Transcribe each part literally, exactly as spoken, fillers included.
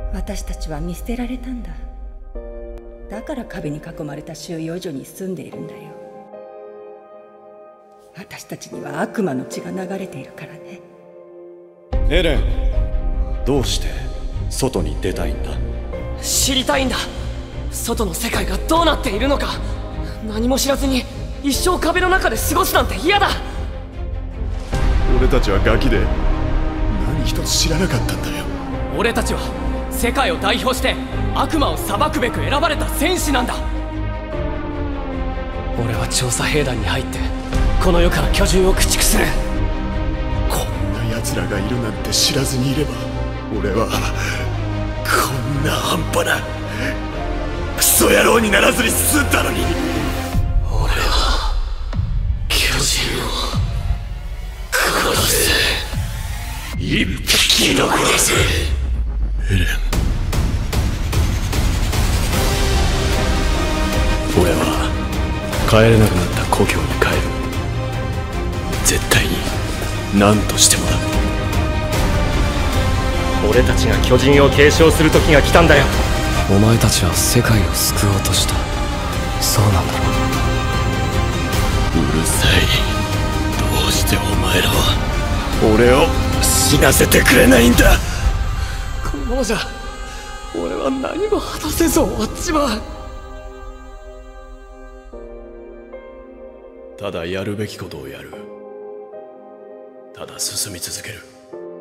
私たちは見捨てられたんだ。だから壁に囲まれた収容所に住んでいるんだよ。私たちには悪魔の血が流れているからね。 エレン、どうして外に出たいんだ？ 知りたいんだ。外の世界がどうなっているのか。何も知らずに一生壁の中で過ごすなんて嫌だ。 俺たちはガキで何一つ知らなかったんだよ。 俺たちは世界を代表して悪魔を裁くべく選ばれた戦士なんだ。俺は調査兵団に入ってこの世から巨人を駆逐する。 こんな奴らがいるなんて知らずにいれば、俺はこんな半端なクソ野郎にならずに済んだのに。 俺は巨人を殺す。 一匹残らず。エレン、俺は帰れなくなった故郷に帰る。絶対に何としてもだ。 俺たちが巨人を継承する時が来たんだよ。 お前たちは世界を救おうとした。そうなんだろう。うるさい。どうしてお前らは俺を死なせてくれないんだ。 このままじゃ俺は何も果たせず終わっちまう。 ただやるべきことをやる。ただ進み続ける。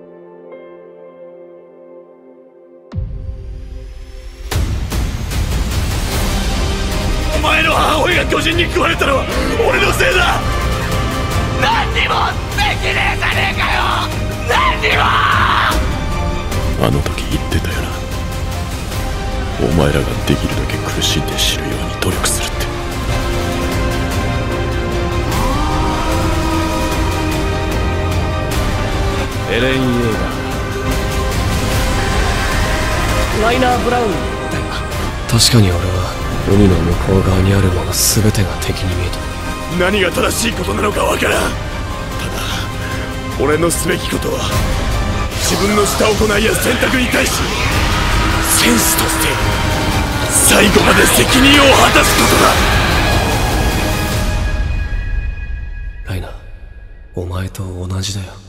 お前の母親が巨人に食われたのは俺のせいだ。 何にもできねえじゃねえかよ。何にも。 あの時言ってたよな。お前らができるだけ苦しんで知るように努力するって。エレン・イエーガー、 ライナー・ブラウンだよな。確かに俺は海の向こう側にあるもの全てが敵に見えた。 何が正しいことなのかわからん。ただ俺のすべきことは自分のした行いや選択に対し戦士として最後まで責任を果たすことだ。 ライナー、お前と同じだよ。